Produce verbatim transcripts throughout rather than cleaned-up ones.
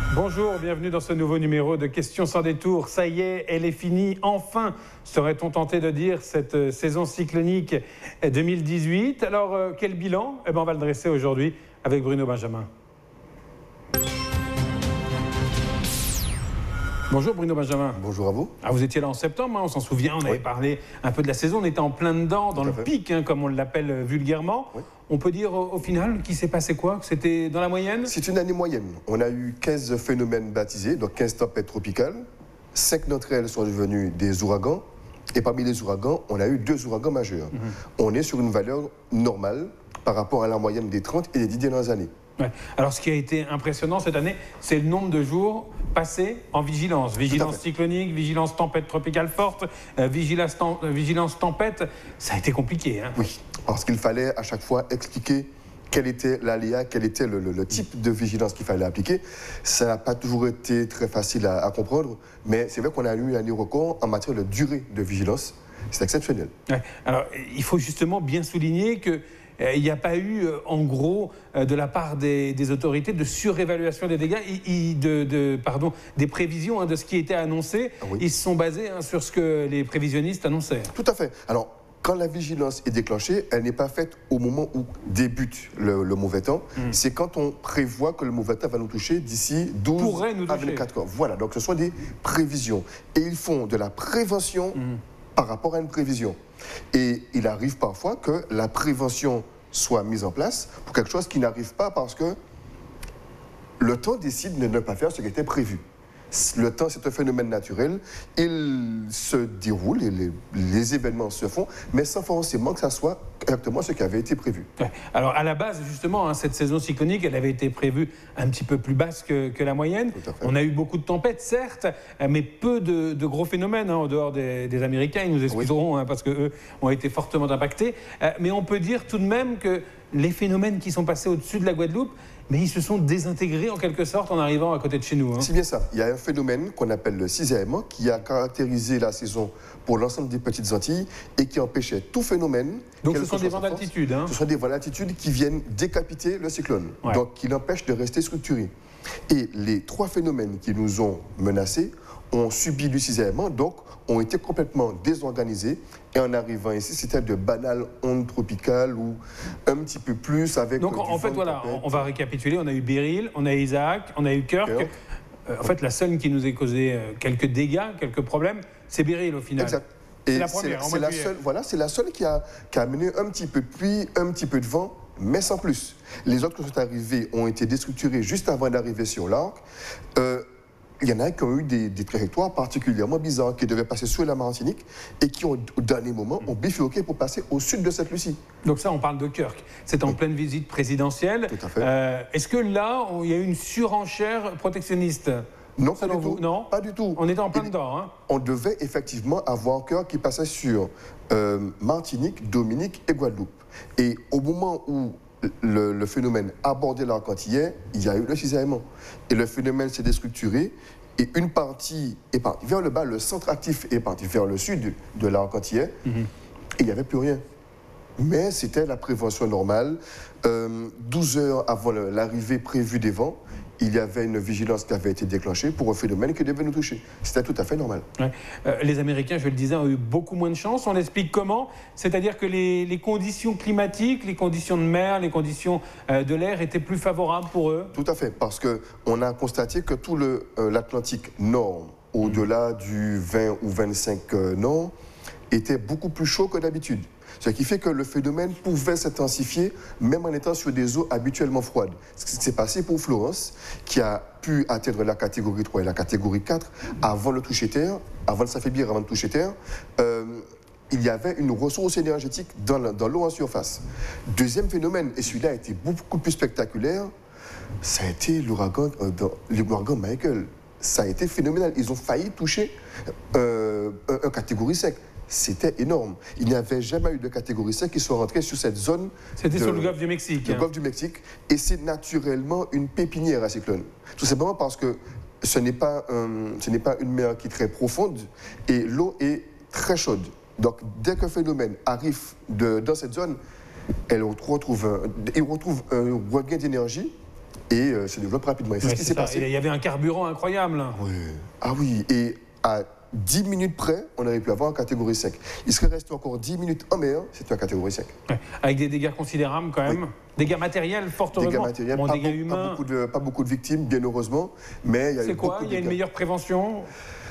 Bonjour, bienvenue dans ce nouveau numéro de Questions sans détour. Ça y est, elle est finie, enfin, serait-on tenté de dire, cette saison cyclonique deux mille dix-huit. Alors, euh, quel bilan? Eh ben, on va le dresser aujourd'hui avec Bruno Benjamin. Bonjour Bruno Benjamin. Bonjour à vous. Ah, vous étiez là en septembre, hein, on s'en souvient, on oui. avait parlé un peu de la saison, on était en plein dedans, dans Tout le fait. pic, hein, comme on l'appelle vulgairement. Oui. On peut dire au, au final qu'il s'est passé quoi? Que c'était dans la moyenne? C'est une année moyenne. On a eu quinze phénomènes baptisés, donc quinze tempêtes tropicales. cinq d'entre elles sont devenues des ouragans. Et parmi les ouragans, on a eu deux ouragans majeurs. Mm-hmm. On est sur une valeur normale par rapport à la moyenne des trente et des dix dernières années. Ouais. Alors, ce qui a été impressionnant cette année, c'est le nombre de jours passés en vigilance. Vigilance cyclonique, vigilance tempête tropicale forte, euh, vigilance, tem euh, vigilance tempête. Ça a été compliqué. Hein. Oui, parce qu'il fallait à chaque fois expliquer quel était l'aléa, quel était le, le, le type de vigilance qu'il fallait appliquer. Ça n'a pas toujours été très facile à, à comprendre, mais c'est vrai qu'on a eu une année record en matière de durée de vigilance. C'est exceptionnel. Ouais. Alors, il faut justement bien souligner que il n'y a pas eu, en gros, de la part des, des autorités de surévaluation des dégâts, et, de, de, pardon, des prévisions hein, de ce qui était annoncé. Ah oui. Ils se sont basés hein, sur ce que les prévisionnistes annonçaient. Tout à fait. Alors, quand la vigilance est déclenchée, elle n'est pas faite au moment où débute le, le mauvais temps. Mm. C'est quand on prévoit que le mauvais temps va nous toucher d'ici douze à vingt-quatre heures. Voilà, donc ce sont des prévisions. Et ils font de la prévention mm. par rapport à une prévision. Et il arrive parfois que la prévention soit mise en place pour quelque chose qui n'arrive pas parce que le temps décide de ne pas faire ce qui était prévu. Le temps, c'est un phénomène naturel. Il se déroule, et les, les événements se font, mais sans forcément que ça soit exactement ce qui avait été prévu. Ouais. Alors, à la base, justement, hein, cette saison cyclonique, elle avait été prévue un petit peu plus basse que, que la moyenne. On a eu beaucoup de tempêtes, certes, mais peu de, de gros phénomènes, hein, en dehors des, des Américains. Ils nous expliqueront, oui. hein, parce qu'eux ont été fortement impactés. Euh, mais on peut dire tout de même que les phénomènes qui sont passés au-dessus de la Guadeloupe, mais ils se sont désintégrés en quelque sorte en arrivant à côté de chez nous. Hein. C'est bien ça. Il y a un phénomène qu'on appelle le cisaillement qui a caractérisé la saison pour l'ensemble des petites Antilles et qui empêchait tout phénomène. Donc ce sont des vents d'altitude. Hein. Ce sont des vents d'altitude qui viennent décapiter le cyclone, ouais. donc qui l'empêchent de rester structuré. Et les trois phénomènes qui nous ont menacés ont subi du cisaillement, donc ont été complètement désorganisés. Et en arrivant ici, c'était de banales ondes tropicales ou un petit peu plus avec... Donc en fait, voilà, on va récapituler. On a eu Beryl, on a eu Isaac, on a eu Kirk. Kirk. Euh, en fait, la seule qui nous ait causé euh, quelques dégâts, quelques problèmes, c'est Beryl au final. Exact. C'est la première. C'est la seule, voilà, c'est la seule qui a, qui a amené un petit peu de pluie, un petit peu de vent, mais sans plus. Les autres qui sont arrivés ont été déstructurés juste avant d'arriver sur l'arc. Euh, Il y en a qui ont eu des, des trajectoires particulièrement bizarres, qui devaient passer sur la Martinique et qui, ont, au dernier moment, ont bifurqué pour passer au sud de cette Lucie. Donc ça, on parle de Kirk. C'est en oui. pleine visite présidentielle. Tout à fait. Euh, Est-ce que là, il y a eu une surenchère protectionniste? Non, pas du vous tout. Non, pas du tout. On était en plein et, dedans. Hein. On devait effectivement avoir Kirk qui passait sur euh, Martinique, Dominique et Guadeloupe. Et au moment où Le, le phénomène abordé l'arc antillais, il y a eu le cisaillement. Et le phénomène s'est déstructuré et une partie est partie vers le bas, le centre actif est parti vers le sud de l'arc antillais mm-hmm. et il n'y avait plus rien. Mais c'était la prévention normale. Euh, douze heures avant l'arrivée prévue des vents, il y avait une vigilance qui avait été déclenchée pour un phénomène qui devait nous toucher. C'était tout à fait normal. Ouais. Euh, les Américains, je le disais, ont eu beaucoup moins de chance. On explique comment? C'est-à-dire que les, les conditions climatiques, les conditions de mer, les conditions euh, de l'air étaient plus favorables pour eux? Tout à fait, parce qu'on a constaté que tout l'Atlantique euh, nord, au-delà mmh. du vingt ou vingt-cinq euh, nord, était beaucoup plus chaud que d'habitude. Ce qui fait que le phénomène pouvait s'intensifier même en étant sur des eaux habituellement froides. Ce qui s'est passé pour Florence, qui a pu atteindre la catégorie trois et la catégorie quatre avant le toucher terre, avant de s'affaiblir, avant de toucher terre. Euh, il y avait une ressource énergétique dans l'eau en surface. Deuxième phénomène, et celui-là a été beaucoup plus spectaculaire, ça a été l'ouragan euh, Michael. Ça a été phénoménal. Ils ont failli toucher euh, un, un catégorie cinq. C'était énorme. Il n'y avait jamais eu de catégorie cinq qui soit rentrée sur cette zone. C'était sur le golfe du Mexique. Le hein. golfe du Mexique. Et c'est naturellement une pépinière à cyclone. Tout simplement parce que ce n'est pas, un, ce n'est pas une mer qui est très profonde et l'eau est très chaude. Donc, dès qu'un phénomène arrive de, dans cette zone, elle retrouve un, il retrouve un regain d'énergie et euh, se développe rapidement. Et c'est ouais, ce qui s'est passé. Il y avait un carburant incroyable. Là. Oui. Ah oui, et à dix minutes près, on aurait pu avoir en catégorie cinq. Il serait resté encore dix minutes en mer, c'était en catégorie cinq. Ouais. Avec des dégâts considérables quand même. Oui. Dégâts matériels, fort heureusement. Dégâts matériels, bon, pas, dégâts beau, humains. Pas beaucoup, de, pas beaucoup de victimes, bien heureusement. Mais il y a C'est quoi Il y a une meilleure prévention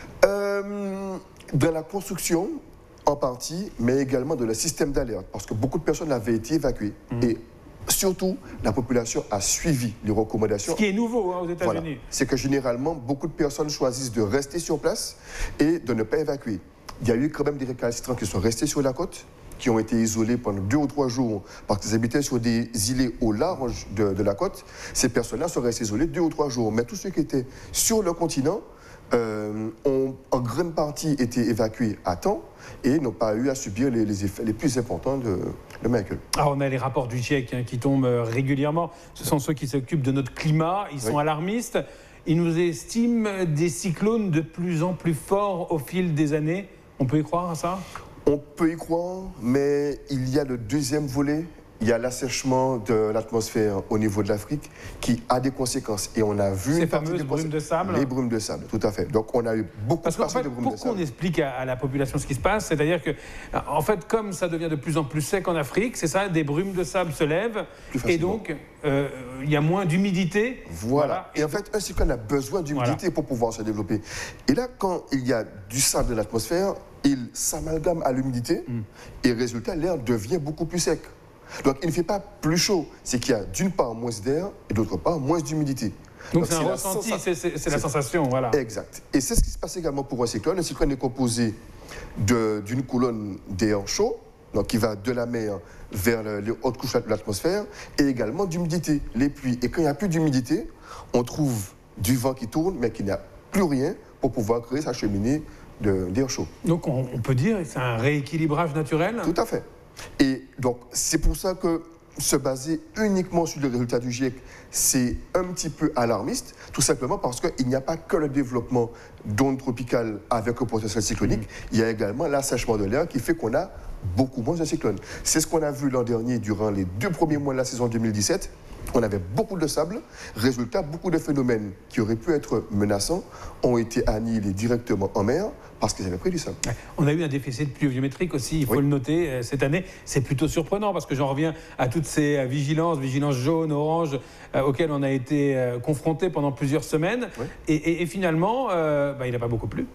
euh, Dans la construction, en partie, mais également dans le système d'alerte. Parce que beaucoup de personnes avaient été évacuées. Mmh. Et surtout, la population a suivi les recommandations. Ce qui est nouveau hein, aux États-Unis. Voilà. C'est que généralement, beaucoup de personnes choisissent de rester sur place et de ne pas évacuer. Il y a eu quand même des récalcitrants qui sont restés sur la côte, qui ont été isolés pendant deux ou trois jours parce qu'ils habitaient sur des îlets au large de, de la côte. Ces personnes-là sont restées isolées deux ou trois jours. Mais tous ceux qui étaient sur le continent euh, ont en grande partie été évacués à temps et n'ont pas eu à subir les, les effets les plus importants de, de Michael. Ah, on a les rapports du GIEC hein, qui tombent régulièrement. Ce sont ceux qui s'occupent de notre climat. Ils sont oui. alarmistes. Ils nous estiment des cyclones de plus en plus forts au fil des années. On peut y croire à ça ? On peut y croire, mais il y a le deuxième volet. Il y a l'assèchement de l'atmosphère au niveau de l'Afrique qui a des conséquences. Et on a vu... Ces fameuses brumes de sable. Les brumes de sable, tout à fait. Donc on a eu beaucoup Parce de, en fait, de brumes pour de sable. Pour qu'on explique à, à la population ce qui se passe, c'est-à-dire que, en fait, comme ça devient de plus en plus sec en Afrique, c'est ça, des brumes de sable se lèvent, et donc euh, il y a moins d'humidité. Voilà. voilà. Et en fait, un cyclone a besoin d'humidité voilà. pour pouvoir se développer. Et là, quand il y a du sable de l'atmosphère, il s'amalgame à l'humidité, mm. et résultat, l'air devient beaucoup plus sec. Donc, il ne fait pas plus chaud. C'est qu'il y a d'une part moins d'air et d'autre part moins d'humidité. Donc, c'est un ressenti, c'est sens... la sensation, voilà. Exact. Et c'est ce qui se passe également pour un cyclone. Un cyclone est composé d'une colonne d'air chaud, donc qui va de la mer vers le, les hautes couches de l'atmosphère, et également d'humidité, les pluies. Et quand il n'y a plus d'humidité, on trouve du vent qui tourne, mais qu'il n'y a plus rien pour pouvoir créer sa cheminée d'air chaud. Donc, on, on peut dire que c'est un rééquilibrage naturel ? Tout à fait. Et donc, c'est pour ça que se baser uniquement sur les résultats du GIEC, c'est un petit peu alarmiste, tout simplement parce qu'il n'y a pas que le développement d'ondes tropicales avec un potentiel cyclonique, mmh. il y a également l'assèchement de l'air qui fait qu'on a beaucoup moins de cyclones. C'est ce qu'on a vu l'an dernier durant les deux premiers mois de la saison deux mille dix-sept. On avait beaucoup de sable. Résultat, beaucoup de phénomènes qui auraient pu être menaçants ont été annihilés directement en mer parce qu'ils avaient pris du sable. On a eu un déficit pluviométrique aussi, il faut oui. le noter, cette année. C'est plutôt surprenant parce que j'en reviens à toutes ces vigilances, vigilances jaunes, oranges, euh, auxquelles on a été euh, confrontés pendant plusieurs semaines. Oui. Et, et, et finalement, euh, bah, il n'a pas beaucoup plu.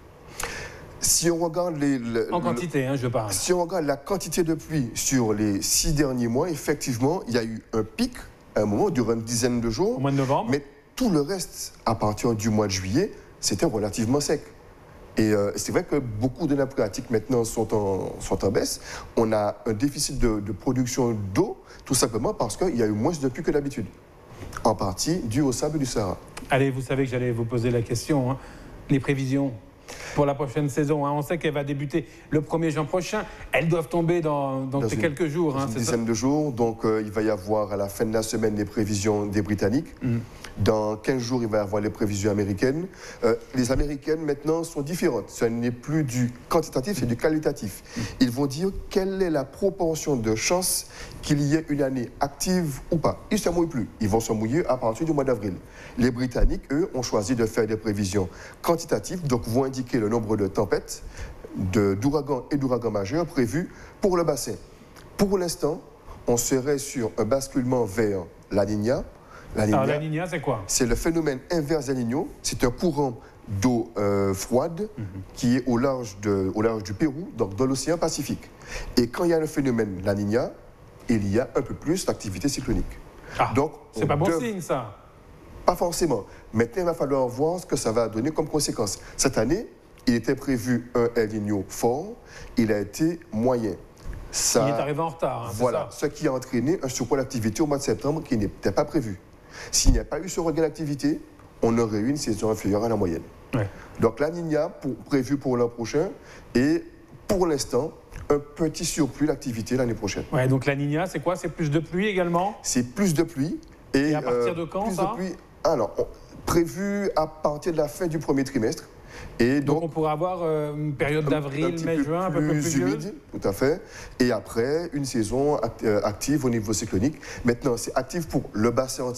Si on regarde les, le, en quantité, le, hein, je parle. Si on regarde la quantité de pluie sur les six derniers mois, effectivement, il y a eu un pic à un moment, durant une dizaine de jours. Au mois de novembre. Mais tout le reste, à partir du mois de juillet, c'était relativement sec. Et euh, c'est vrai que beaucoup de nappes phréatiques maintenant sont en, sont en baisse. On a un déficit de, de production d'eau, tout simplement parce qu'il y a eu moins de pluie que d'habitude. En partie dû au sable du Sahara. Allez, vous savez que j'allais vous poser la question. Hein. Les prévisions pour la prochaine saison. Hein. On sait qu'elle va débuter le premier juin prochain. Elles doivent tomber dans, dans, dans quelques une, jours. Dans hein, une dizaine ça de jours. Donc, euh, il va y avoir à la fin de la semaine les prévisions des Britanniques. Mm. Dans quinze jours, il va y avoir les prévisions américaines. Euh, les Américaines, maintenant, sont différentes. Ce n'est plus du quantitatif, c'est du qualitatif. Mm. Ils vont dire quelle est la proportion de chances qu'il y ait une année active ou pas. Ils ne se mouillent plus. Ils vont se mouiller à partir du mois d'avril. Les Britanniques, eux, ont choisi de faire des prévisions quantitatives, donc vont indiquer le nombre de tempêtes, d'ouragans et d'ouragans majeurs prévus pour le bassin. Pour l'instant, on serait sur un basculement vers la Niña. La Niña, Alors, la Niña, c'est quoi? C'est le phénomène inverse del Niño. C'est un courant d'eau euh, froide mm-hmm. qui est au large, de, au large du Pérou, donc dans l'océan Pacifique. Et quand il y a le phénomène la Niña, il y a un peu plus d'activité cyclonique. Ah, donc, c'est pas bon dev... signe, ça? Pas forcément. Maintenant, il va falloir voir ce que ça va donner comme conséquence. Cette année, il était prévu un El Niño fort, il a été moyen. Ça, il est arrivé en retard. Hein, voilà, ça. ce qui a entraîné un surcroît d'activité au mois de septembre qui n'était pas prévu. S'il n'y a pas eu ce regain d'activité, on aurait eu une saison inférieure à la moyenne. Ouais. Donc la Niña, pour, prévue pour l'an prochain, et pour l'instant, un petit surplus d'activité l'année prochaine. Ouais, donc la Niña, c'est quoi? C'est plus de pluie également? C'est plus de pluie. Et, et à partir euh, de quand, plus ça de pluie, alors, on, prévu à partir de la fin du premier trimestre. Et donc, donc on pourrait avoir euh, une période d'avril, mai, juin, un peu plus humide, tout à fait. Et après, une saison act euh, active au niveau cyclonique. Maintenant, c'est actif pour le bassin entier.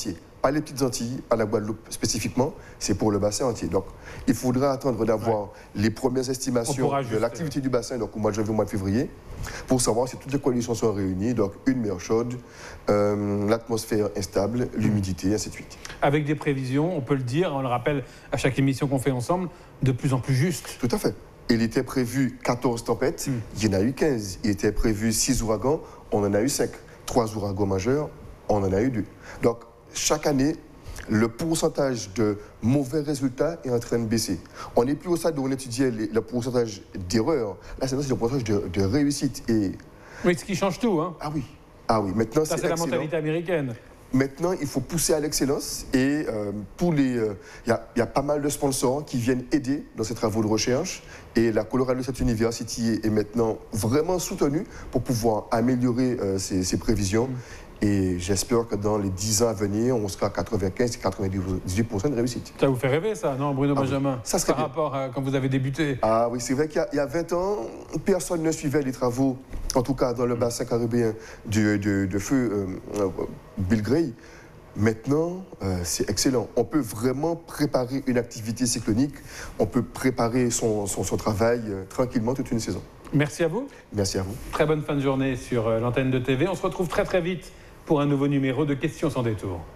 pas les petites Antilles, à la Guadeloupe spécifiquement, c'est pour le bassin entier. Donc, il faudra attendre d'avoir ouais. les premières estimations de l'activité du bassin, donc au mois de janvier, au mois de février, pour savoir si toutes les conditions sont réunies, donc une mer chaude, euh, l'atmosphère instable, l'humidité, ainsi de suite. Avec des prévisions, on peut le dire, on le rappelle à chaque émission qu'on fait ensemble, de plus en plus justes. Tout à fait. Il était prévu quatorze tempêtes, mm. il y en a eu quinze. Il était prévu six ouragans, on en a eu cinq. trois ouragans majeurs, on en a eu deux. Donc, chaque année, le pourcentage de mauvais résultats est en train de baisser. On n'est plus au stade où on étudiait les, le pourcentage d'erreurs. Là, c'est le pourcentage de, de réussite. Et... Oui, ce qui change tout. Hein. Ah oui. Ah oui. Maintenant, ça, c'est la mentalité américaine. Maintenant, il faut pousser à l'excellence et euh, tous les, il euh, y, y a pas mal de sponsors qui viennent aider dans ces travaux de recherche et la Colorado State University est, est maintenant vraiment soutenue pour pouvoir améliorer euh, ses, ses prévisions. Mmh. Et j'espère que dans les dix ans à venir, on sera à quatre-vingt-quinze à quatre-vingt-dix-huit pour cent de réussite. Ça vous fait rêver, ça, non, Bruno ah Benjamin oui. Ça serait par bien. rapport à quand vous avez débuté. Ah oui, c'est vrai qu'il y, y a vingt ans, personne ne suivait les travaux, en tout cas dans le bassin caribéen de, de, de feu euh, Bill Gray. Maintenant, euh, c'est excellent. On peut vraiment préparer une activité cyclonique, on peut préparer son, son, son travail euh, tranquillement toute une saison. Merci à vous. Merci à vous. Très bonne fin de journée sur euh, l'antenne de T V. On se retrouve très très vite pour un nouveau numéro de Questions sans détour.